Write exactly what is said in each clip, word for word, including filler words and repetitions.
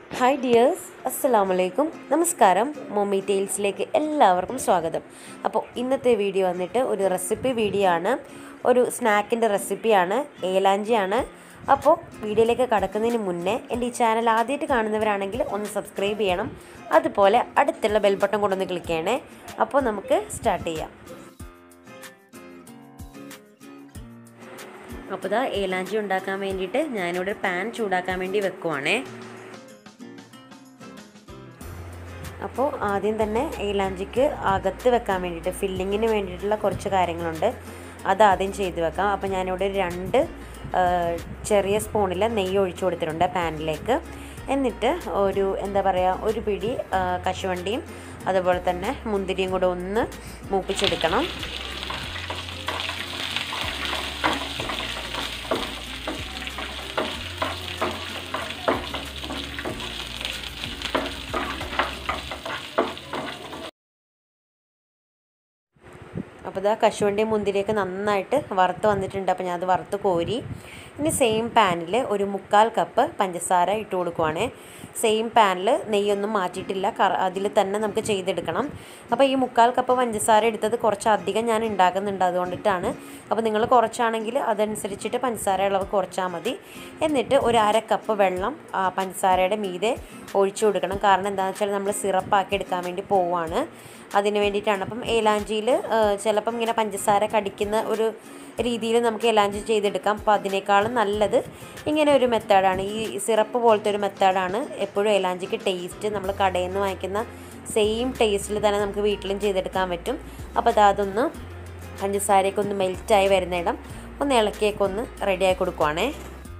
Hi dears, അസ്സലാമു അലൈക്കും. നമസ്കാരം. മമ്മി ടെയിൽസിലേക്ക് എല്ലാവർക്കും സ്വാഗതം. അപ്പോൾ ഇന്നത്തെ വീഡിയോ വന്നിട്ട് ഒരു റെസിപ്പി വീഡിയോ ആണ്. ഒരു സ്നാക്കിൻ്റെ റെസിപ്പിയാണ്, ഏലാഞ്ചിയാണ്. അപ്പോൾ വീഡിയോയിലേക്ക് കടക്കുന്നതിന് മുന്നേ എൻ്റെ ഈ ചാനൽ ആദ്യമായിട്ട് കാണുന്നവരാണെങ്കിൽ ഒന്ന് സബ്സ്ക്രൈബ് ചെയ്യണം. അതുപോലെ അടുത്തുള്ള ബെൽ ബട്ടൺ കൊണ്ടൊന്ന് ക്ലിക്ക് ചെയ്യണേ. അപ്പോൾ നമുക്ക് സ്റ്റാർട്ട് ചെയ്യാം. അപ്പോൾ ഇതാ ഏലാഞ്ചി ഉണ്ടാക്കാൻ വേണ്ടിയിട്ട് ഞാനിവിടെ പാൻ ചൂടാക്കാൻ വേണ്ടി വെക്കുവാണേ. അപ്പോൾ ആദ്യം തന്നെ ഏലാഞ്ചിക്ക് അകത്ത് വെക്കാൻ വേണ്ടിയിട്ട് ഫില്ലിങ്ങിന് വേണ്ടിയിട്ടുള്ള കുറച്ച് കാര്യങ്ങളുണ്ട്, അത് ആദ്യം ചെയ്ത് വെക്കാം. അപ്പോൾ ഞാനിവിടെ രണ്ട് ചെറിയ സ്പൂണിൽ നെയ്യ് ഒഴിച്ചു കൊടുത്തിട്ടുണ്ട് പാനിലേക്ക്. എന്നിട്ട് ഒരു എന്താ പറയുക ഒരു പിടി കശുവണ്ടിയും അതുപോലെ തന്നെ മുന്തിരിയും കൂടെ ഒന്ന് മൂപ്പിച്ചെടുക്കണം. അപ്പോൾ ഇതാ കശുവണ്ടിയും മുന്തിരിയൊക്കെ നന്നായിട്ട് വറുത്ത് വന്നിട്ടുണ്ട്. അപ്പോൾ ഞാനത് വറുത്ത് കോരി ഇനി സെയിം പാനിൽ ഒരു മുക്കാൽ കപ്പ് പഞ്ചസാര ഇട്ട് കൊടുക്കുവാണ്. സെയിം പാനിൽ നെയ്യൊന്നും മാറ്റിയിട്ടില്ല, അതിൽ തന്നെ നമുക്ക് ചെയ്തെടുക്കണം. അപ്പോൾ ഈ മുക്കാൽ കപ്പ് പഞ്ചസാര എടുത്തത് കുറച്ചധികം ഞാൻ ഉണ്ടാക്കുന്നുണ്ട്, അതുകൊണ്ടിട്ടാണ്. അപ്പോൾ നിങ്ങൾ കുറച്ചാണെങ്കിൽ അതനുസരിച്ചിട്ട് പഞ്ചസാര അളവ് കുറച്ചാൽ മതി. എന്നിട്ട് ഒരു അര കപ്പ് വെള്ളം പഞ്ചസാരയുടെ മീതെ ഒഴിച്ചു കൊടുക്കണം. കാരണം എന്താണെന്ന് വെച്ചാൽ നമ്മൾ സിറപ്പാക്കി എടുക്കാൻ വേണ്ടി പോവുകയാണ്, അതിന് വേണ്ടിയിട്ടാണ്. അപ്പം ഏലാഞ്ചിയിൽ ചിലപ്പം ഇങ്ങനെ പഞ്ചസാര കടിക്കുന്ന ഒരു രീതിയിൽ നമുക്ക് ഏലാഞ്ചി ചെയ്തെടുക്കാം. അപ്പോൾ അതിനേക്കാളും നല്ലത് ഇങ്ങനെ ഒരു മെത്തേഡാണ്, ഈ സിറപ്പ് പോലത്തെ ഒരു മെത്തേഡാണ് എപ്പോഴും ഏലാഞ്ചിക്ക് ടേസ്റ്റ്. നമ്മൾ കടയിൽ നിന്ന് വാങ്ങിക്കുന്ന സെയിം ടേസ്റ്റിൽ തന്നെ നമുക്ക് വീട്ടിലും ചെയ്തെടുക്കാൻ പറ്റും. അപ്പോൾ അത് അതൊന്ന് പഞ്ചസാരയൊക്കെ ഒന്ന് മെൽറ്റായി വരുന്നിടം ഒന്ന് ഇളക്കിയൊക്കെ ഒന്ന് റെഡിയാക്കി കൊടുക്കുവാണേ.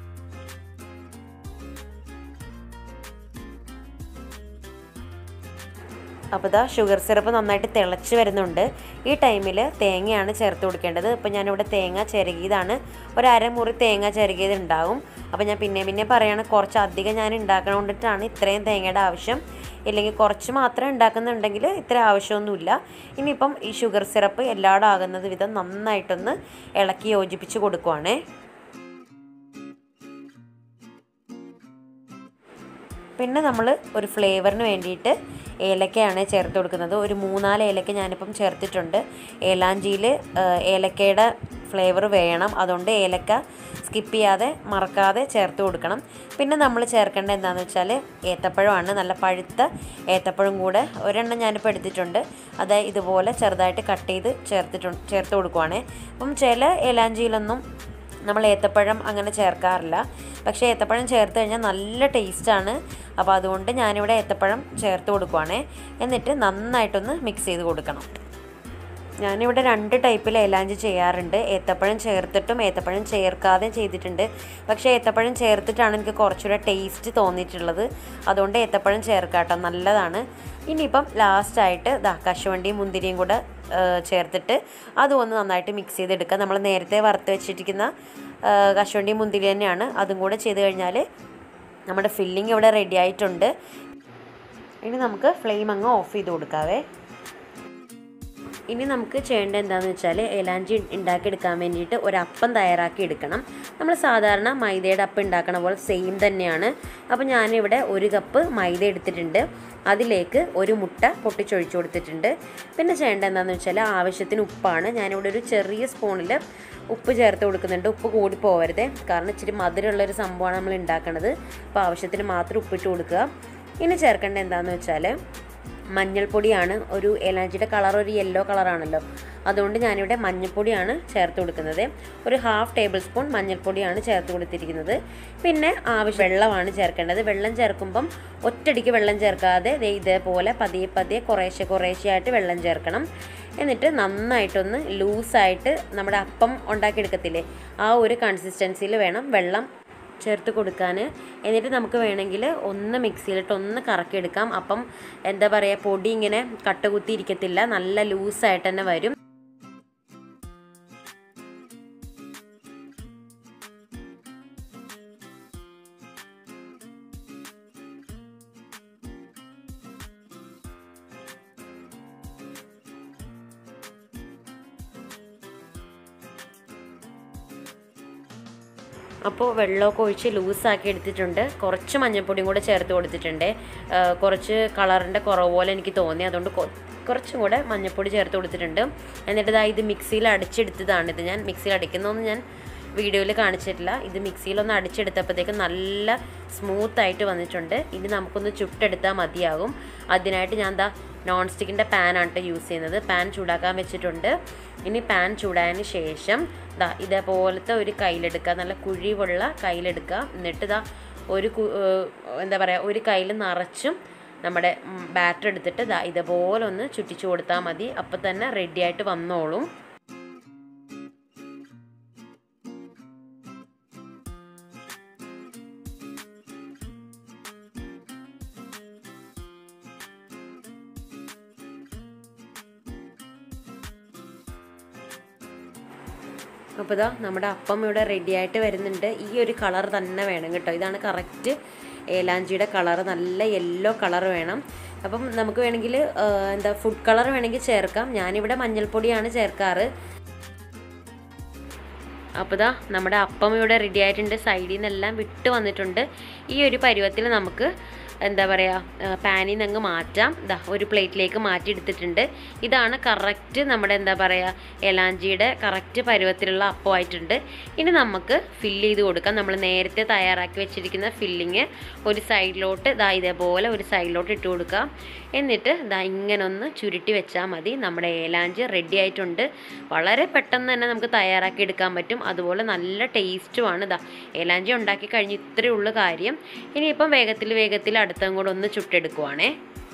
അപ്പോൾ ഇതാ ഷുഗർ സിറപ്പ് നന്നായിട്ട് തിളച്ച് വരുന്നുണ്ട്. ഈ ടൈമിൽ തേങ്ങയാണ് ചേർത്ത് കൊടുക്കേണ്ടത്. അപ്പോൾ ഞാനിവിടെ തേങ്ങ ചിരകിയതാണ്, ഒരു അരമുറി തേങ്ങ ചിരകിയത് ഉണ്ടാവും. അപ്പോൾ ഞാൻ പിന്നെ പിന്നെ പറയുകയാണ്, കുറച്ച് അധികം ഞാൻ ഉണ്ടാക്കണോണ്ടിട്ടാണ് ഇത്രയും തേങ്ങയുടെ ആവശ്യം. ഇല്ലെങ്കിൽ കുറച്ച് മാത്രം ഉണ്ടാക്കുന്നുണ്ടെങ്കിൽ ഇത്ര ആവശ്യമൊന്നുമില്ല. ഇനിയിപ്പം ഈ ഷുഗർ സിറപ്പ് എല്ലായിടും ആകുന്നത് വിധം നന്നായിട്ടൊന്ന് ഇളക്കി യോജിപ്പിച്ച് കൊടുക്കുവാണേ. പിന്നെ നമ്മൾ ഒരു ഫ്ലേവറിന് വേണ്ടിയിട്ട് ഏലക്കയാണ് ചേർത്ത് കൊടുക്കുന്നത്. ഒരു മൂന്നാല് ഏലക്ക ഞാനിപ്പം ചേർത്തിട്ടുണ്ട്. ഏലാഞ്ചിയിൽ ഏലക്കയുടെ ഫ്ലേവർ വേണം, അതുകൊണ്ട് ഏലക്ക സ്കിപ്പ് ചെയ്യാതെ മറക്കാതെ ചേർത്ത് കൊടുക്കണം. പിന്നെ നമ്മൾ ചേർക്കേണ്ടത് എന്താണെന്ന് വെച്ചാൽ ഏത്തപ്പഴമാണ്, നല്ല പഴുത്ത ഏത്തപ്പഴം കൂടെ ഒരെണ്ണം ഞാനിപ്പോൾ എടുത്തിട്ടുണ്ട്. അത് ഇതുപോലെ ചെറുതായിട്ട് കട്ട് ചെയ്ത് ചേർത്തിട്ടുണ്ട് ചേർത്ത് കൊടുക്കുവാണേ. അപ്പം ചില ഏലാഞ്ചിയിലൊന്നും നമ്മൾ ഏത്തപ്പഴം അങ്ങനെ ചേർക്കാറില്ല, പക്ഷേ ഏത്തപ്പഴം ചേർത്ത് കഴിഞ്ഞാൽ നല്ല ടേസ്റ്റാണ്. അപ്പോൾ അതുകൊണ്ട് ഞാനിവിടെ ഏത്തപ്പഴം ചേർത്ത് കൊടുക്കുവാണേ. എന്നിട്ട് നന്നായിട്ടൊന്ന് മിക്സ് ചെയ്ത് കൊടുക്കണം. ഞാനിവിടെ രണ്ട് ടൈപ്പിൽ ഏലാഞ്ചി ചെയ്യാറുണ്ട്, ഏത്തപ്പഴം ചേർത്തിട്ടും ഏത്തപ്പഴം ചേർക്കാതെയും ചെയ്തിട്ടുണ്ട്. പക്ഷേ ഏത്തപ്പഴം ചേർത്തിട്ടാണ് എനിക്ക് കുറച്ചുകൂടെ ടേസ്റ്റ് തോന്നിയിട്ടുള്ളത്, അതുകൊണ്ട് ഏത്തപ്പഴം ചേർക്കാട്ടോ, നല്ലതാണ്. ഇനിയിപ്പം ലാസ്റ്റായിട്ട് ദാ കശുവണ്ടിയും മുന്തിരിയും കൂടെ ചേർത്തിട്ട് അതും ഒന്ന് നന്നായിട്ട് മിക്സ് ചെയ്തെടുക്കുക. നമ്മൾ നേരത്തെ വറുത്ത് വെച്ചിരിക്കുന്ന കശുവണ്ടിയും മുന്തിരി തന്നെയാണ്, അതും കൂടെ ചെയ്ത് കഴിഞ്ഞാൽ നമ്മുടെ ഫില്ലിങ് ഇവിടെ റെഡി ആയിട്ടുണ്ട്. ഇനി നമുക്ക് ഫ്ലെയിം അങ്ങ് ഓഫ് ചെയ്ത് കൊടുക്കാവേ. ഇനി നമുക്ക് ചെയ്യേണ്ടത് എന്താണെന്ന് വെച്ചാൽ ഏലാഞ്ചി ഉണ്ടാക്കിയെടുക്കാൻ വേണ്ടിയിട്ട് ഒരപ്പം തയ്യാറാക്കി എടുക്കണം. നമ്മൾ സാധാരണ മൈദയുടെ അപ്പം ഉണ്ടാക്കണ പോലെ സെയിം തന്നെയാണ്. അപ്പോൾ ഞാനിവിടെ ഒരു കപ്പ് മൈദ എടുത്തിട്ടുണ്ട്, അതിലേക്ക് ഒരു മുട്ട പൊട്ടിച്ചൊഴിച്ചു കൊടുത്തിട്ടുണ്ട്. പിന്നെ ചെയ്യേണ്ടത് എന്താണെന്ന് വെച്ചാൽ ആവശ്യത്തിന് ഉപ്പാണ്. ഞാനിവിടെ ഒരു ചെറിയ സ്പൂണിൽ ഉപ്പ് ചേർത്ത് കൊടുക്കുന്നുണ്ട്. ഉപ്പ് കൂടി പോകരുത്, കാരണം ഇച്ചിരി മധുരമുള്ളൊരു സംഭവമാണ് നമ്മൾ ഉണ്ടാക്കണത്. അപ്പോൾ ആവശ്യത്തിന് മാത്രം ഉപ്പിട്ട് കൊടുക്കുക. ഇനി ചേർക്കേണ്ടത് എന്താണെന്ന് വെച്ചാൽ മഞ്ഞൾപ്പൊടിയാണ്. ഒരു ഏലാഞ്ചിയുടെ കളർ ഒരു യെല്ലോ കളറാണല്ലോ, അതുകൊണ്ട് ഞാനിവിടെ മഞ്ഞൾപ്പൊടിയാണ് ചേർത്ത് കൊടുക്കുന്നത്. ഒരു ഹാഫ് ടേബിൾ സ്പൂൺ മഞ്ഞൾപ്പൊടിയാണ് ചേർത്ത് കൊടുത്തിരിക്കുന്നത്. പിന്നെ ആവശ്യം വെള്ളമാണ് ചേർക്കേണ്ടത്. വെള്ളം ചേർക്കുമ്പം ഒറ്റയടിക്ക് വെള്ളം ചേർക്കാതെ ഇതേപോലെ പതിയെ പതിയെ കുറേശ്ശെ കുറേശ്ശെയായിട്ട് വെള്ളം ചേർക്കണം. എന്നിട്ട് നന്നായിട്ടൊന്ന് ലൂസായിട്ട് നമ്മുടെ അപ്പം ഉണ്ടാക്കിയെടുക്കത്തില്ലേ, ആ ഒരു കൺസിസ്റ്റൻസിയിൽ വേണം വെള്ളം ചേർത്ത് കൊടുക്കാൻ. എന്നിട്ട് നമുക്ക് വേണമെങ്കിൽ ഒന്ന് മിക്സിയിലിട്ട് ഒന്ന് കറക്കിയെടുക്കാം. അപ്പം എന്താ പറയുക, പൊടി ഇങ്ങനെ കട്ടകുത്തി ഇരിക്കത്തില്ല, നല്ല ലൂസായിട്ട് തന്നെ വരും. അപ്പോൾ വെള്ളമൊക്കെ ഒഴിച്ച് ലൂസാക്കി എടുത്തിട്ടുണ്ട്. കുറച്ച് മഞ്ഞൾപ്പൊടിയും കൂടെ ചേർത്ത് കൊടുത്തിട്ടുണ്ട്. കുറച്ച് കളറിൻ്റെ കുറവ് പോലെ എനിക്ക് തോന്നി, അതുകൊണ്ട് കുറച്ചും കൂടെ മഞ്ഞൾപ്പൊടി ചേർത്ത് കൊടുത്തിട്ടുണ്ട്. എന്നിട്ട് ഇതാ ഇത് മിക്സിയിൽ അടിച്ചെടുത്തതാണ്. ഇത് ഞാൻ മിക്സിയിൽ അടിക്കുന്നതൊന്നും ഞാൻ വീഡിയോയിൽ കാണിച്ചിട്ടില്ല. ഇത് മിക്സിയിലൊന്ന് അടിച്ചെടുത്തപ്പോഴത്തേക്കും നല്ല സ്മൂത്തായിട്ട് വന്നിട്ടുണ്ട്. ഇനി നമുക്കൊന്ന് ചുട്ടെടുത്താൽ മതിയാകും. അതിനായിട്ട് ഞാൻ ദാ നോൺ സ്റ്റിക്കിൻ്റെ പാനാണ് കേട്ടോ യൂസ് ചെയ്യുന്നത്. പാൻ ചൂടാക്കാൻ വെച്ചിട്ടുണ്ട്. ഇനി പാൻ ചൂടായതിന് ശേഷം ദാ ഇതേപോലത്തെ ഒരു കയ്യിലെടുക്കുക, നല്ല കുഴിവുള്ള കയ്യിലെടുക്കുക. എന്നിട്ട് ദാ ഒരു എന്താ പറയുക ഒരു കയ്യിൽ നിറച്ചും നമ്മുടെ ബാറ്റർ എടുത്തിട്ട് ദാ ഇതേപോലെ ഒന്ന് ചുറ്റിച്ചു കൊടുത്താൽ മതി. അപ്പം തന്നെ റെഡിയായിട്ട് വന്നോളും. അപ്പോൾ ഇതാ നമ്മുടെ അപ്പം ഇവിടെ റെഡി ആയിട്ട് വരുന്നുണ്ട്. ഈ ഒരു കളർ തന്നെ വേണം കേട്ടോ. ഇതാണ് കറക്റ്റ് ഏലാഞ്ചിയുടെ കളർ. നല്ല യെല്ലോ കളർ വേണം. അപ്പം നമുക്ക് വേണമെങ്കിൽ എന്താ ഫുഡ് കളർ വേണമെങ്കിൽ ചേർക്കാം. ഞാനിവിടെ മഞ്ഞൾപ്പൊടിയാണ് ചേർക്കാറ്. അപ്പോൾ ഇതാ നമ്മുടെ അപ്പം ഇവിടെ റെഡി ആയിട്ടുണ്ട്. സൈഡിൽ നിന്നെല്ലാം വിട്ട് വന്നിട്ടുണ്ട്. ഈ ഒരു പരുവത്തിൽ നമുക്ക് എന്താ പറയുക പാനിൽ നിന്ന് അങ്ങ് മാറ്റാം. ഇതാ ഒരു പ്ലേറ്റിലേക്ക് മാറ്റി എടുത്തിട്ടുണ്ട്. ഇതാണ് കറക്റ്റ് നമ്മുടെ എന്താ പറയുക എലാഞ്ചിയുടെ കറക്റ്റ് പരുവത്തിലുള്ള അപ്പമായിട്ടുണ്ട്. ഇനി നമുക്ക് ഫില്ല് ചെയ്ത് കൊടുക്കാം. നമ്മൾ നേരത്തെ തയ്യാറാക്കി വെച്ചിരിക്കുന്ന ഫില്ലിങ് ഒരു സൈഡിലോട്ട് ഇതാ ഇതേപോലെ ഒരു സൈഡിലോട്ട് ഇട്ട് കൊടുക്കുക. എന്നിട്ട് ഇതാ ഇങ്ങനെ ഒന്ന് ചുരുട്ടി വെച്ചാൽ മതി. നമ്മുടെ ഏലാഞ്ചി റെഡി ആയിട്ടുണ്ട്. വളരെ പെട്ടെന്ന് തന്നെ നമുക്ക് തയ്യാറാക്കി എടുക്കാൻ പറ്റും. അതുപോലെ നല്ല ടേസ്റ്റുമാണ്. ഇതാ ഏലാഞ്ചി ഉണ്ടാക്കി കഴിഞ്ഞ് ഇത്രയേ ഉള്ളൂ കാര്യം. ഇനിയിപ്പം വേഗത്തിൽ വേഗത്തിൽ അടുത്തും കൂടെ ഒന്ന് ചുട്ടെടുക്കുവാണേ.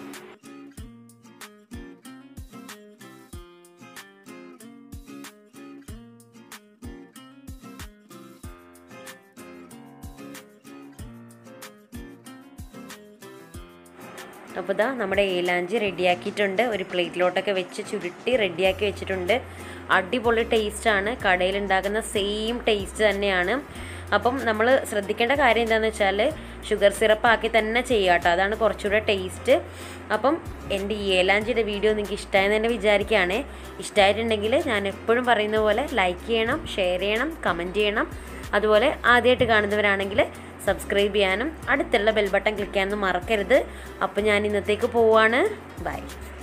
അപ്പോൾ ഇതാ നമ്മുടെ ഏലാഞ്ചി റെഡിയാക്കിയിട്ടുണ്ട്. ഒരു പ്ലേറ്റിലോട്ടൊക്കെ വെച്ച് ചുരുട്ടി റെഡിയാക്കി വെച്ചിട്ടുണ്ട്. അടിപൊളി ടേസ്റ്റാണ്. കടയിലുണ്ടാക്കുന്ന സെയിം ടേസ്റ്റ് തന്നെയാണ്. അപ്പം നമ്മൾ ശ്രദ്ധിക്കേണ്ട കാര്യം എന്താണെന്ന് വെച്ചാൽ ഷുഗർ സിറപ്പാക്കി തന്നെ ചെയ്യുക കേട്ടോ. അതാണ് കുറച്ചുകൂടെ ടേസ്റ്റ്. അപ്പം എൻ്റെ ഈ ഏലാഞ്ചിയുടെ വീഡിയോ നിങ്ങൾക്ക് ഇഷ്ടമായെന്ന് തന്നെ വിചാരിക്കുകയാണേ. ഇഷ്ടമായിട്ടുണ്ടെങ്കിൽ ഞാൻ എപ്പോഴും പറയുന്ന പോലെ ലൈക്ക് ചെയ്യണം, ഷെയർ ചെയ്യണം, കമൻറ്റ് ചെയ്യണം. അതുപോലെ ആദ്യമായിട്ട് കാണുന്നവരാണെങ്കിൽ സബ്സ്ക്രൈബ് ചെയ്യാനും അടുത്തുള്ള ബെൽ ബട്ടൺ ക്ലിക്ക് ചെയ്യാനൊന്നും മറക്കരുത്. അപ്പോൾ ഞാൻ ഇന്നത്തേക്ക് പോവാണ്. ബൈ.